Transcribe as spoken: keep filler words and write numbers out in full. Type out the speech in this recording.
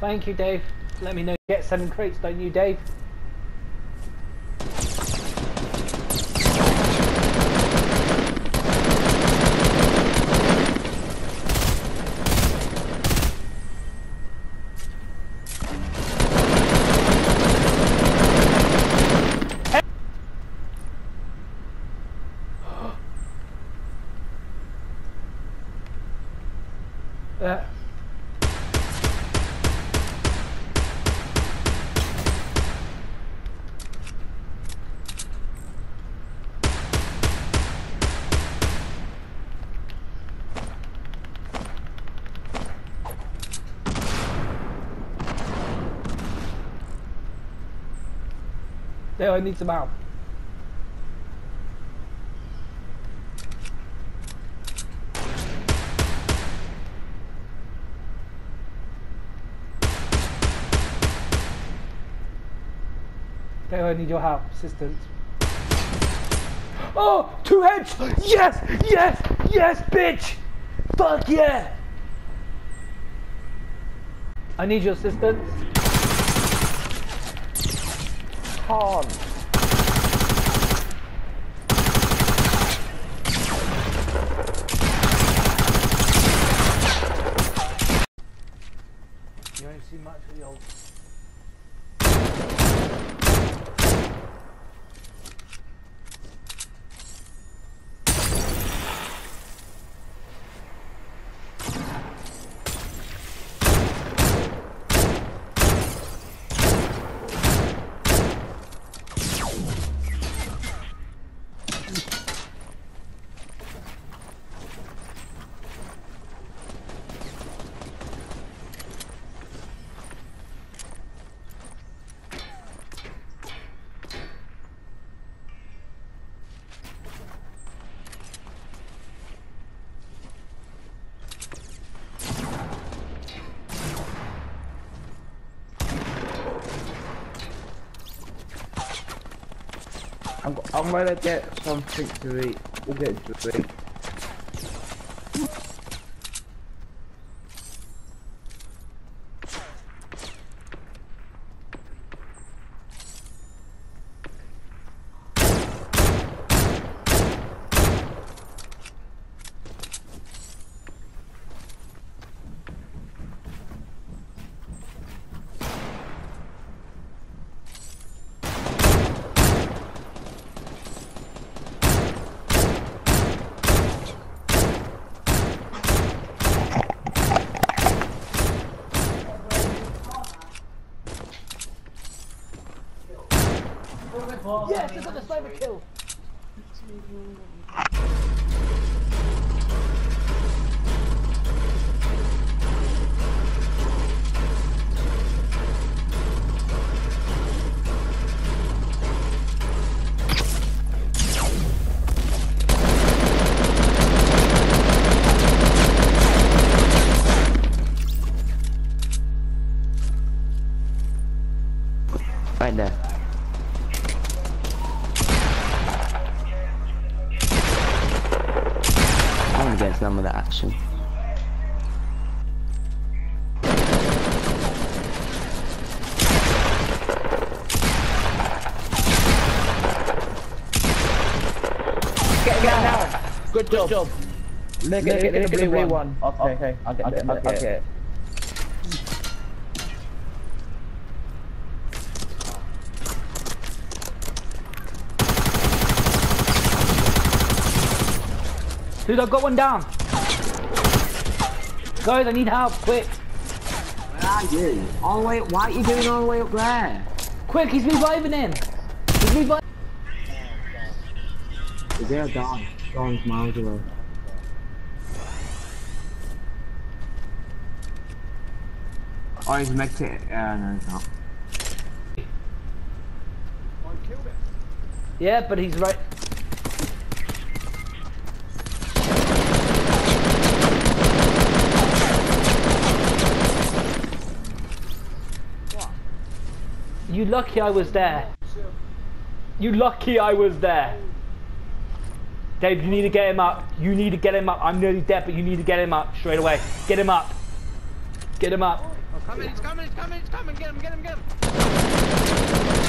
Thank you, Dave. Let me know you get seven crates, don't you, Dave? Uh, there, I need some help. There, I need your help, assistance. Oh, two heads! Yes, yes, yes, bitch! Fuck yeah! I need your assistance. Con. You ain't seen much of the old. I'm, I'm gonna get something to eat. We'll get to eat. Yes, I got the sniper kill! Right there. I want to get some of that action. Get down now. Good job. Good job. Look Look at at the the blue blue one. one. Okay, okay. I'll get it. I'll get it. Dude, I've got one down. Guys, I need help, quick. Where are you? All the way. Why are you doing all the way up there? Quick, he's reviving him. He's reviving. Is there a dog? Dog's miles away. Oh, he's mixed it. Yeah, no, he's not. Yeah, but he's right. You lucky I was there. You lucky I was there. Dave, you need to get him up. You need to get him up. I'm nearly dead, but you need to get him up straight away. Get him up. Get him up. Oh, coming, he's coming, he's coming, he's coming, get him, get him, get him!